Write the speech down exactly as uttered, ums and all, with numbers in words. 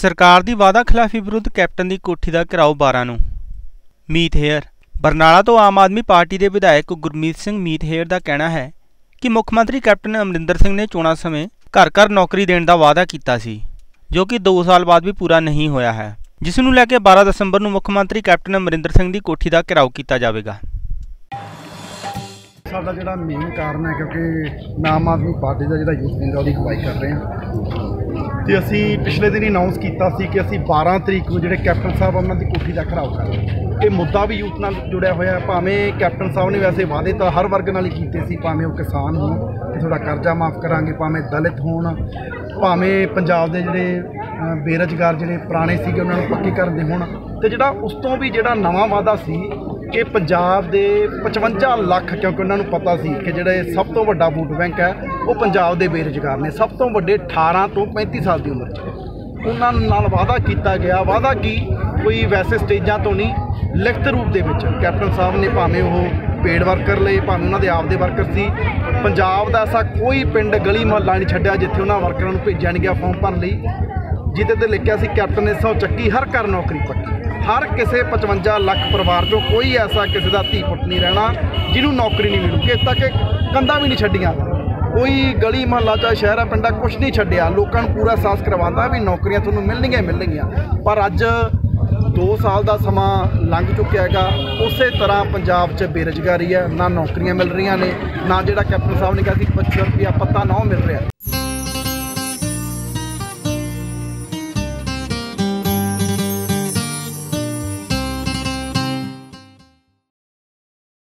सरकार की वादा खिलाफी विरुद्ध कैप्टन की कोठी का घिराओ बारह नूं। मीत हेयर। बरनाला तो आम आदमी पार्टी के विधायक गुरमीत सिंह मीत हेयर का कहना है कि मुख मंत्री कैप्टन अमरिंदर सिंह ने चोणां समय घर घर नौकरी देने का वादा किया सी, जो कि दो साल बाद भी पूरा नहीं होया है, जिस नूं लैके बारह दसंबर नूं मुख मंत्री कैप्टन अमरिंदर सिंह की कोठी का घिराओ किया जाएगा। साडा जिहड़ा मेन कारण है क्योंकि आम आदमी पार्टी का जिहड़ा यूथ विंग उसकी अगवाई कर रहे हैं तो असी पिछले दिन अनाउंस किया कि असी बारह तरीक को जिहड़े कैप्टन साहब उन्होंने कोठी का घिराओ कर ये मुद्दा भी यूथ नाल जुड़िया होया। भावें कैप्टन साहब ने वैसे वादे तो हर वर्ग नाल ही कीते सी, भावें वो किसान हो कि थोड़ा कर्जा माफ़ करांगे, भावें दलित होण, भावें पंजाब के जिहड़े बेरोजगार जिहड़े पुराने सीगे उन्हां नूं पक्के करदे होण, ते जिहड़ा उस तो भी जिहड़ा नवां वादा सी कि पंजाब दे पचवंजा लख, क्योंकि उन्होंने पता सी कि जिहड़े सब तो वड्डा वोट बैंक है वो पंजाब दे बेरोजगार ने, सब तो वड्डे अठारह तो पैंती साल की उम्र च उन्होंने नाल वादा किया गया। वादा की कोई वैसे स्टेजां तो नहीं, लिखत रूप दे विच कैप्टन साहब ने भावें वो पेड वर्कर ले, भावें उन्होंने आपदे वर्कर सी, पंजाब का ऐसा कोई पिंड गली मुहल्ला नहीं छड्डिया जिथे उन्होंने वर्करां नूं भेजिया नहीं गया फॉर्म भरन लई, जिहदे ते लिखिया सी कैप्टन ने सौ चक्की हर घर नौकरी पक्की। हर किसी पचवंजा लख परिवार चो कोई ऐसा किसी का धी पुट नहीं रहना जिन्हों नौकरी नहीं मिलूगी। इत्थे तक कंधा भी नहीं छड्डियां, कोई गली मुहल्ला चाहे शहर पिंडा कुछ नहीं छड्डिया, लोगों को पूरा एहसास करवाता भी नौकरियां तुहानूं मिलणगीਆਂ मिलणगीਆਂ। पर अज दो साल का समा लंघ चुकिया है, उस तरह पंजाब च बेरोजगारी है, ना नौकरियां मिल रही ने, ना जिहड़ा कैप्टन साहब ने कहा कि पच्चीस रुपया पत्ता ना मिल रहा।